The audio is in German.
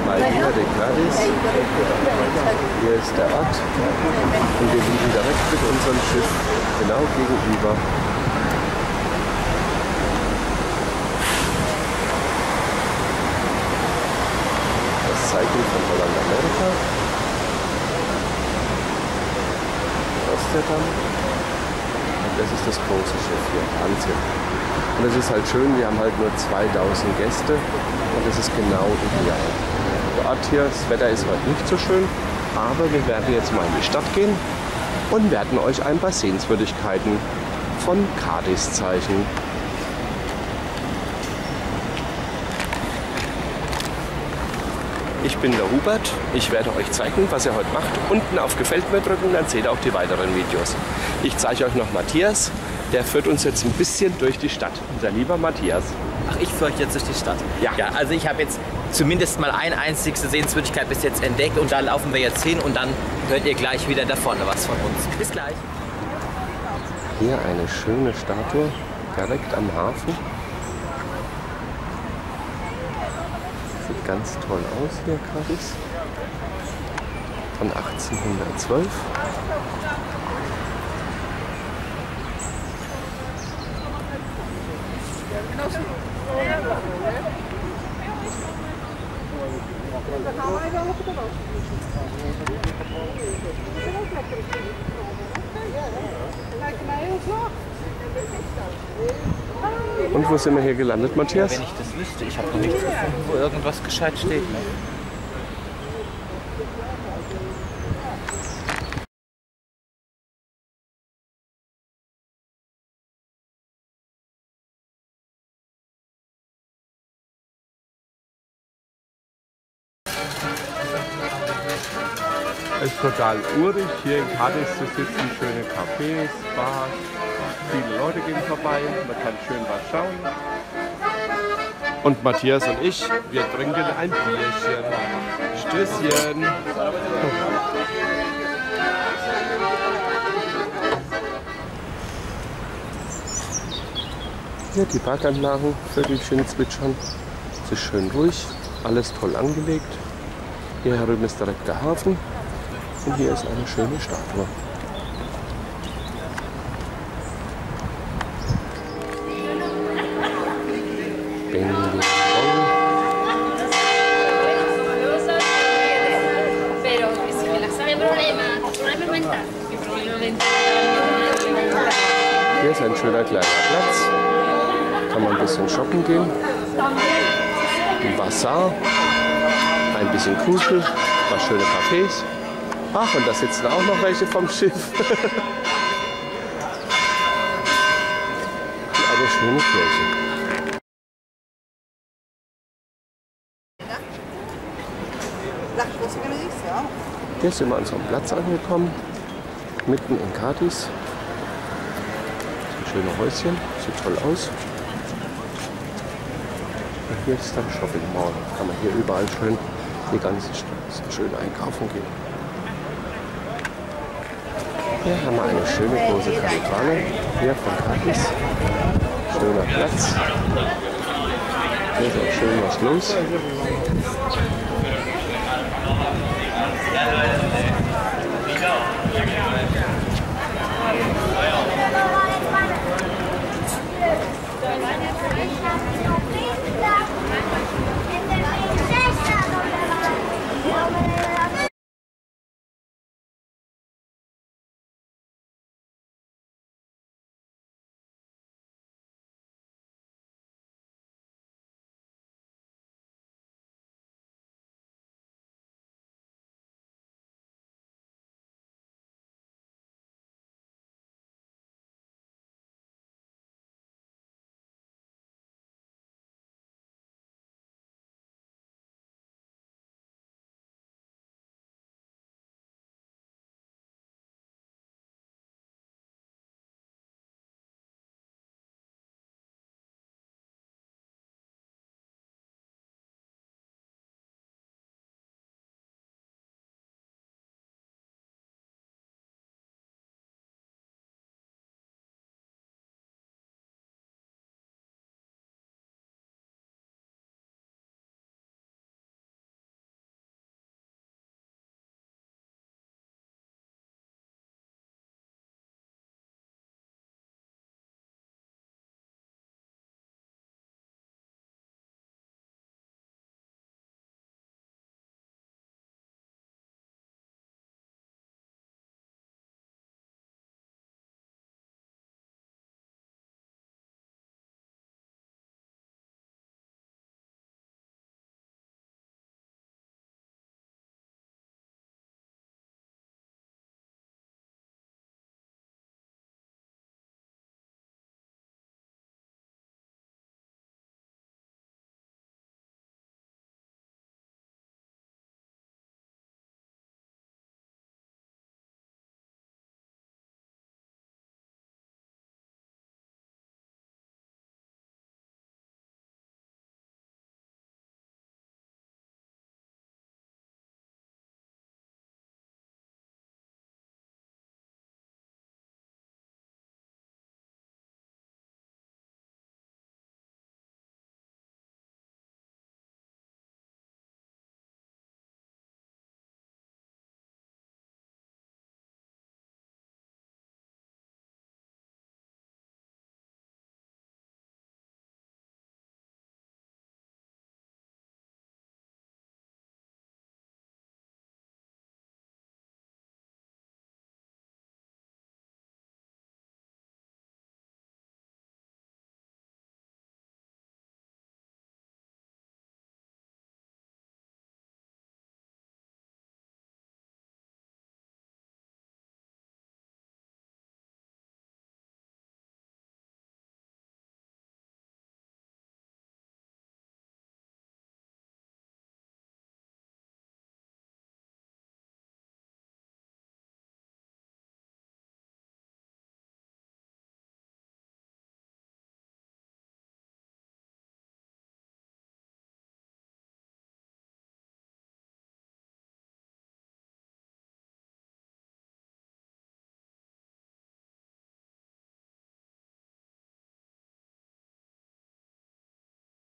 bei Villa de Cádiz. Hier ist der Ort und wir liegen direkt mit unserem Schiff genau gegenüber. Das Zeichen von Holland Amerika. Amsterdam. Und das ist das große Schiff hier, Wahnsinn. Und es ist halt schön, wir haben halt nur 2000 Gäste und das ist genau ideal. Der Ort hier, das Wetter ist heute nicht so schön, aber wir werden jetzt mal in die Stadt gehen und werden euch ein paar Sehenswürdigkeiten von Cádiz zeigen. Ich bin der Hubert, ich werde euch zeigen, was ihr heute macht. Unten auf Gefällt mir drücken, dann seht ihr auch die weiteren Videos. Ich zeige euch noch Matthias, der führt uns jetzt ein bisschen durch die Stadt. Unser lieber Matthias. Ach, ich führe euch jetzt durch die Stadt? Ja. Ja, also ich habe jetzt zumindest mal eine einzige Sehenswürdigkeit bis jetzt entdeckt und da laufen wir jetzt hin und dann hört ihr gleich wieder da vorne was von uns. Bis gleich. Hier eine schöne Statue, direkt am Hafen. Sieht ganz toll aus hier, Cádiz. Von 1812. Und wo sind wir hier gelandet, Matthias? Wenn ich das wüsste, ich habe noch nichts gefunden, wo irgendwas gescheit steht. Es ist total urig, hier in Cádiz zu sitzen, schöne Cafés, Bars, viele Leute gehen vorbei, man kann schön was schauen. Und Matthias und ich, wir trinken ein Bierchen. Stößchen! Hier die Parkanlagen, Vögelchen zwitschern, es ist schön ruhig, alles toll angelegt. Hier herüben ist direkt der Hafen. Und hier ist eine schöne Statue. Bing, bing, hier ist ein schöner kleiner Platz. Kann man ein bisschen shoppen gehen. Ein Bazar. Ein bisschen Kuschel. Ein paar schöne Cafés. Ach, und da sitzen auch noch welche vom Schiff. Und eine schöne Kirche. Hier sind wir an so einem Platz angekommen, mitten in Cádiz. So schöne Häuschen, sieht toll aus. Und hier ist der Shopping Mall. Kann man hier überall schön die ganze Stadt schön einkaufen gehen. Hier haben wir eine schöne große Kathedrale, hier von Cádiz. Schöner Platz. Hier ist auch schön was los.